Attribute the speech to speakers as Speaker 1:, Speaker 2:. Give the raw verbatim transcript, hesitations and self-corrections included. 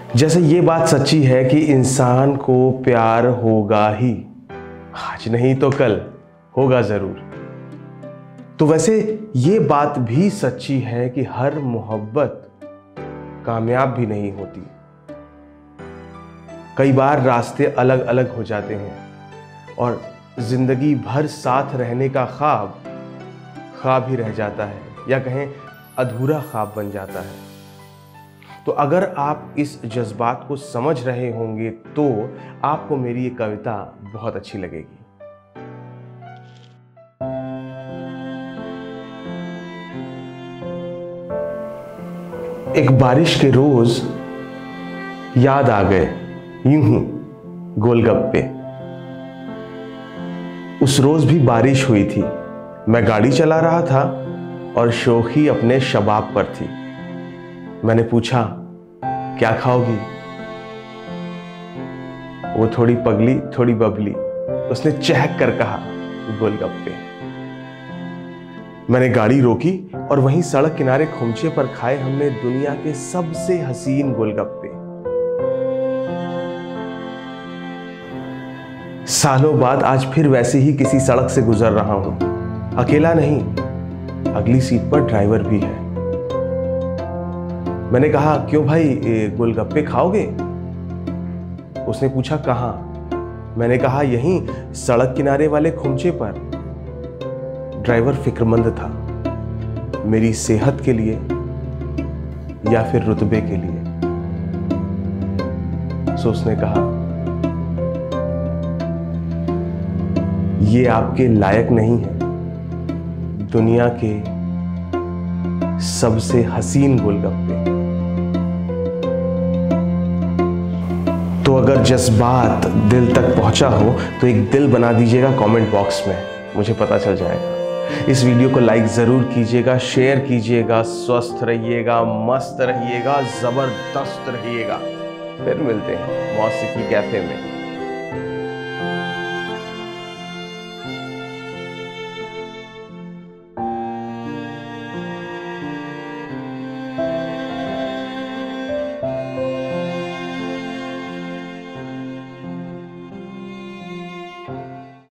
Speaker 1: जैसे ये बात सच्ची है कि इंसान को प्यार होगा ही, आज नहीं तो कल होगा जरूर, तो वैसे ये बात भी सच्ची है कि हर मोहब्बत कामयाब भी नहीं होती। कई बार रास्ते अलग अलग हो जाते हैं और जिंदगी भर साथ रहने का ख्वाब ख्वाब ही रह जाता है, या कहें अधूरा ख्वाब बन जाता है। तो अगर आप इस जज्बात को समझ रहे होंगे तो आपको मेरी ये कविता बहुत अच्छी लगेगी। एक बारिश के रोज याद आ गए यूं ही गोलगप्पे। उस रोज भी बारिश हुई थी, मैं गाड़ी चला रहा था और शोखी अपने शबाब पर थी। मैंने पूछा, क्या खाओगी? वो थोड़ी पगली थोड़ी बबली, उसने चहक कर कहा, गोलगप्पे। मैंने गाड़ी रोकी और वहीं सड़क किनारे खुमचे पर खाए हमने दुनिया के सबसे हसीन गोलगप्पे। सालों बाद आज फिर वैसे ही किसी सड़क से गुजर रहा हूं, अकेला नहीं, अगली सीट पर ड्राइवर भी है। मैंने कहा, क्यों भाई, गोलगप्पे खाओगे? उसने पूछा, कहां? मैंने कहा, यहीं सड़क किनारे वाले खुमचे पर। ड्राइवर फिक्रमंद था, मेरी सेहत के लिए या फिर रुतबे के लिए। सो उसने कहा, ये आपके लायक नहीं है दुनिया के सबसे हसीन गोलगप्पे। तो अगर जज्बात दिल तक पहुंचा हो तो एक दिल बना दीजिएगा कमेंट बॉक्स में, मुझे पता चल जाएगा। इस वीडियो को लाइक जरूर कीजिएगा, शेयर कीजिएगा। स्वस्थ रहिएगा, मस्त रहिएगा, जबरदस्त रहिएगा। फिर मिलते हैं मौसीकी कैफे में।